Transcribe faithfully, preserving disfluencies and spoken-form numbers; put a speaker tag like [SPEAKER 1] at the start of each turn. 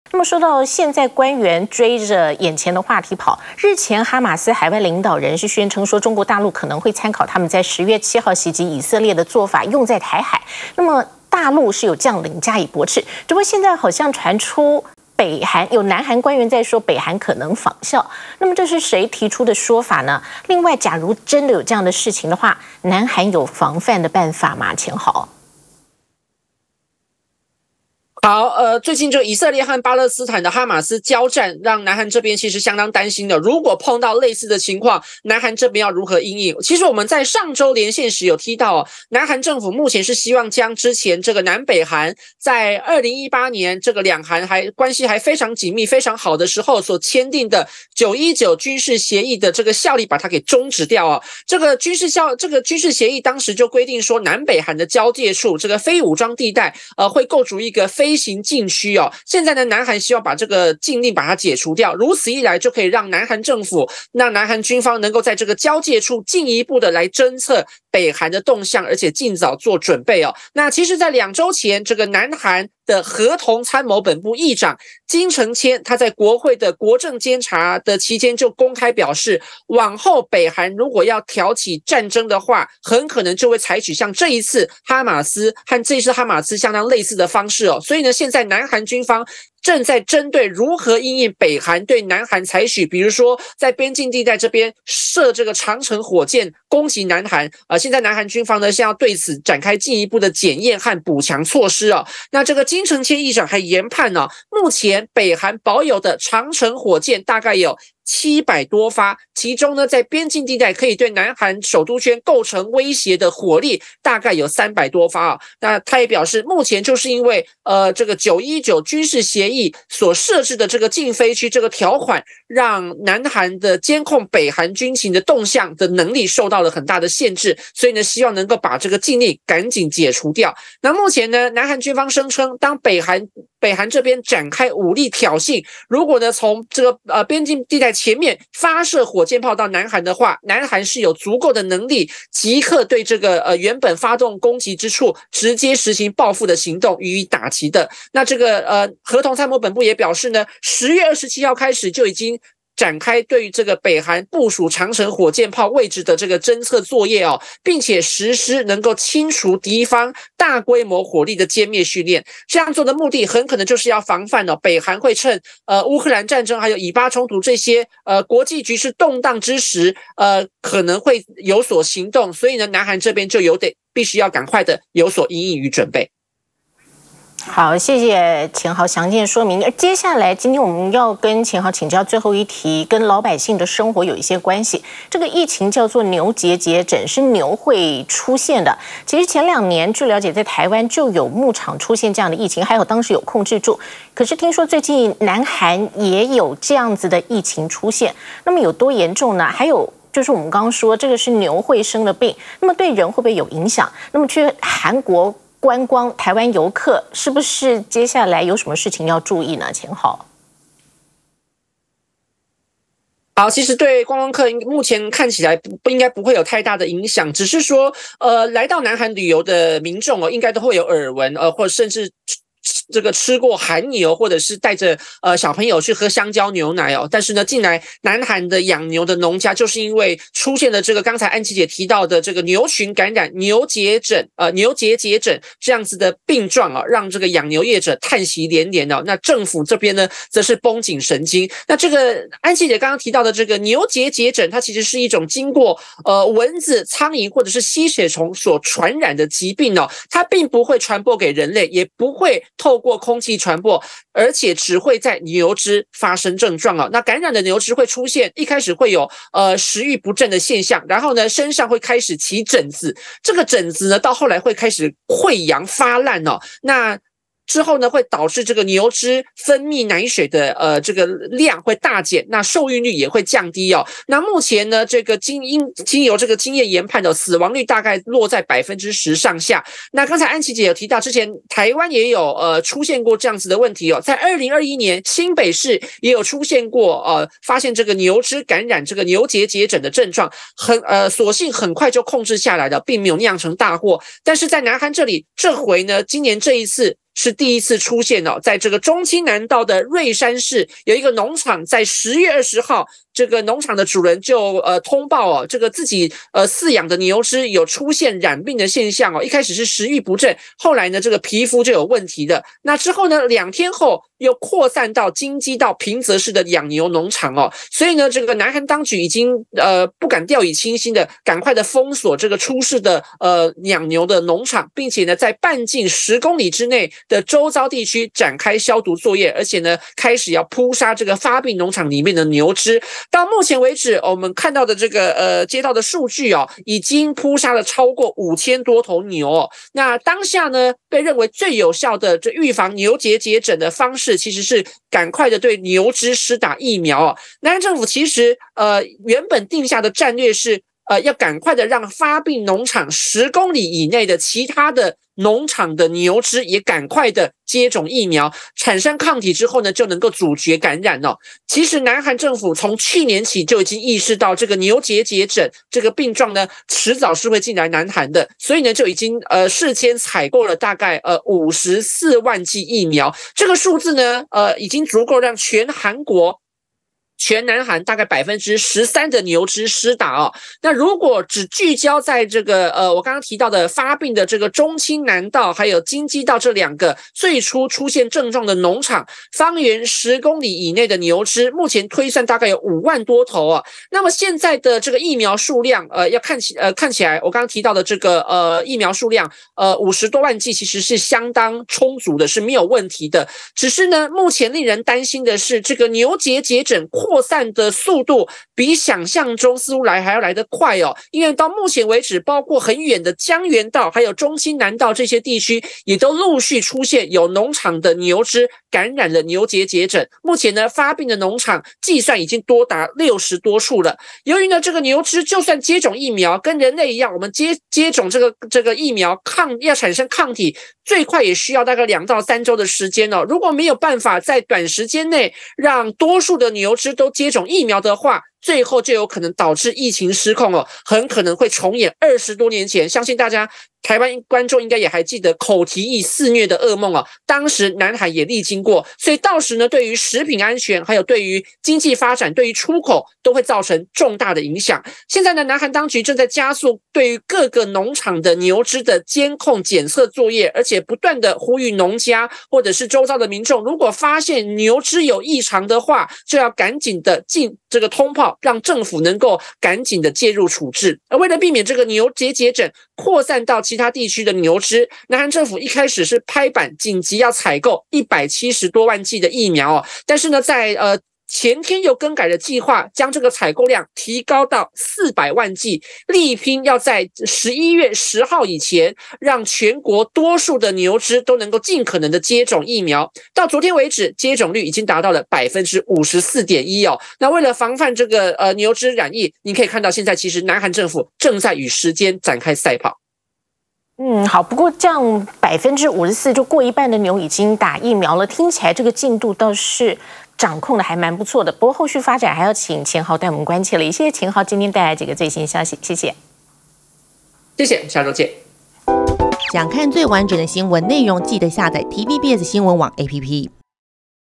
[SPEAKER 1] 那么说到现在，官员追着眼前的话题跑。日前，哈马斯海外领导人是宣称说，中国大陆可能会参考他们在十月七号袭击以色列的做法，用在台海。那么大陆是有将领加以驳斥，只不过现在好像传出北韩有南韩官员在说北韩可能仿效。那么这是谁提出的说法呢？另外，假如真的有这样的事情的话，南韩有防范的办法吗？钱豪。
[SPEAKER 2] 好，呃，最近就以色列和巴勒斯坦的哈马斯交战，让南韩这边其实相当担心的。如果碰到类似的情况，南韩这边要如何因应？其实我们在上周连线时有提到哦，南韩政府目前是希望将之前这个南北韩在二零一八年这个两韩还关系还非常紧密、非常好的时候所签订的九一九军事协议的这个效力，把它给终止掉哦。这个军事效这个军事协议当时就规定说，南北韩的交界处这个非武装地带，呃，会构筑一个非飞行禁区哦，现在呢，南韩希望把这个禁令把它解除掉，如此一来就可以让南韩政府、让南韩军方能够在这个交界处进一步的来侦测北韩的动向，而且尽早做准备哦。那其实，在两周前，这个南韩的合同参谋本部议长金承谦，他在国会的国政监察的期间就公开表示，往后北韩如果要挑起战争的话，很可能就会采取像这一次哈马斯和这一次哈马斯相当类似的方式哦。所以呢，现在南韩军方正在针对如何因应北韩对南韩采取，比如说在边境地带这边射这个长程火箭攻击南韩，呃，现在南韩军方呢是要对此展开进一步的检验和补强措施哦。那这个金承谦议长还研判呢、哦，目前北韩保有的长程火箭大概有七百多发，其中呢，在边境地带可以对南韩首都圈构成威胁的火力大概有三百多发啊。那他也表示，目前就是因为呃这个九一九军事协议所设置的这个禁飞区这个条款，让南韩的监控北韩军情的动向的能力受到了很大的限制，所以呢，希望能够把这个禁令赶紧解除掉。那目前呢，南韩军方声称，当北韩北韩这边展开武力挑衅，如果呢从这个呃边境地带前面发射火箭炮到南韩的话，南韩是有足够的能力即刻对这个呃原本发动攻击之处直接实行报复的行动予以打击的。那这个呃合同参谋本部也表示呢，十月二十七号开始就已经展开对于这个北韩部署长程火箭炮位置的这个侦测作业哦，并且实施能够清除敌方大规模火力的歼灭训练。这样做的目的很可能就是要防范哦，北韩会趁呃乌克兰战争还有以巴冲突这些呃国际局势动荡之时，呃可能会有所行动。所以呢，南韩这边就有得必须要赶快的有所因应与准备。
[SPEAKER 1] 好，谢谢钱豪详尽的说明。而接下来，今天我们要跟钱豪请教最后一题，跟老百姓的生活有一些关系。这个疫情叫做牛结节疹，是牛会出现的。其实前两年，据了解，在台湾就有牧场出现这样的疫情，还有当时有控制住。可是听说最近南韩也有这样子的疫情出现，那么有多严重呢？还有就是我们刚刚说，这个是牛会生的病，那么对人会不会有影响？那么去韩国观光，台湾游客是不是接下来有什么事情要注意呢？钱豪。
[SPEAKER 2] 好，其实对观光客目前看起来不不应该不会有太大的影响，只是说，呃，来到南韩旅游的民众哦，应该都会有耳闻，呃，或者甚至这个吃过韩牛，或者是带着呃小朋友去喝香蕉牛奶哦。但是呢，近来南韩的养牛的农家就是因为出现了这个刚才安琪姐提到的这个牛群感染牛结疹呃牛结节疹这样子的病状啊，让这个养牛业者叹息连连哦。那政府这边呢，则是绷紧神经。那这个安琪姐刚刚提到的这个牛结节疹，它其实是一种经过呃蚊子、苍蝇或者是吸血虫所传染的疾病哦，它并不会传播给人类，也不会透过空气传播，而且只会在牛只发生症状哦。那感染的牛只会出现，一开始会有呃食欲不振的现象，然后呢身上会开始起疹子，这个疹子呢到后来会开始溃疡发烂哦。那之后呢，会导致这个牛只分泌奶水的呃这个量会大减，那受孕率也会降低哦。那目前呢，这个经因经由这个经验研判的死亡率大概落在百分之十上下。那刚才安琪姐有提到，之前台湾也有呃出现过这样子的问题哦，在二零二一年新北市也有出现过呃发现这个牛只感染这个牛结节疹的症状，很呃所幸很快就控制下来了，并没有酿成大祸。但是在南韩这里，这回呢，今年这一次是第一次出现哦，在这个中清南道的瑞山市有一个农场，在十月二十号。这个农场的主人就呃通报哦，这个自己呃饲养的牛只有出现染病的现象哦。一开始是食欲不振，后来呢这个皮肤就有问题的。那之后呢，两天后又扩散到金鸡到平泽市的养牛农场哦。所以呢，这个南韩当局已经呃不敢掉以轻心的，赶快的封锁这个出事的呃养牛的农场，并且呢在半径十公里之内的周遭地区展开消毒作业，而且呢开始要扑杀这个发病农场里面的牛只。到目前为止，我们看到的这个呃接到的数据哦，已经扑杀了超过五千多头牛哦。那当下呢，被认为最有效的这预防牛结节疹的方式，其实是赶快的对牛只施打疫苗哦。南韩政府其实呃原本定下的战略是。呃，要赶快的让发病农场十公里以内的其他的农场的牛只也赶快的接种疫苗，产生抗体之后呢，就能够阻绝感染哦。其实南韩政府从去年起就已经意识到这个牛结节疹这个病状呢，迟早是会进来南韩的，所以呢就已经呃事先采购了大概呃五十四万剂疫苗，这个数字呢呃已经足够让全韩国。全南韩大概百分之十三的牛只施打哦。那如果只聚焦在这个呃，我刚刚提到的发病的这个中清南道还有京畿道这两个最初出现症状的农场，方圆十公里以内的牛只，目前推算大概有五万多头哦。那么现在的这个疫苗数量，呃，要看起呃看起来，我刚刚提到的这个呃疫苗数量，呃五十多万剂其实是相当充足的，是没有问题的。只是呢，目前令人担心的是，这个牛结节疹扩散的速度比想象中似乎来还要来得快哦，因为到目前为止，包括很远的江原道还有中清南道这些地区，也都陆续出现有农场的牛只感染了牛结节疹。目前呢，发病的农场计算已经多达六十多处了。由于呢，这个牛只就算接种疫苗，跟人类一样，我们接接种这个这个疫苗抗要产生抗体，最快也需要大概两到三周的时间哦。如果没有办法在短时间内让多数的牛只都接种疫苗的话，最后就有可能导致疫情失控哦，很可能会重演二十多年前，相信大家台湾观众应该也还记得口蹄疫肆虐的噩梦哦，当时南海也历经过，所以到时呢，对于食品安全，还有对于经济发展，对于出口都会造成重大的影响。现在呢，南韩当局正在加速对于各个农场的牛只的监控检测作业，而且不断的呼吁农家或者是周遭的民众，如果发现牛只有异常的话，就要赶紧的进这个通报，让政府能够赶紧的介入处置。而为了避免这个牛结节疹扩散到其他地区的牛只，南韩政府一开始是拍板紧急要采购一百七十多万剂的疫苗哦，但是呢，在呃前天又更改了计划，将这个采购量提高到四百万剂，力拼要在十一月十号以前，让全国多数的牛只都能够尽可能的接种疫苗。到昨天为止，接种率已经达到了百分之五十四点一哦。那为了防范这个呃牛只染疫，你可以看到现在其实南韩政府正在与时间展开赛跑。
[SPEAKER 1] 嗯，好，不过这样百分之五十四就过一半的牛已经打疫苗了，听起来这个进度倒是掌控的还蛮不错的。不过后续发展还要请钱豪带我们关切了。也谢谢钱豪今天带来几个最新消息，谢谢。
[SPEAKER 2] 谢谢，下周见。
[SPEAKER 3] 想看最完整的新闻内容，记得下载 T V B S 新闻网 A P P。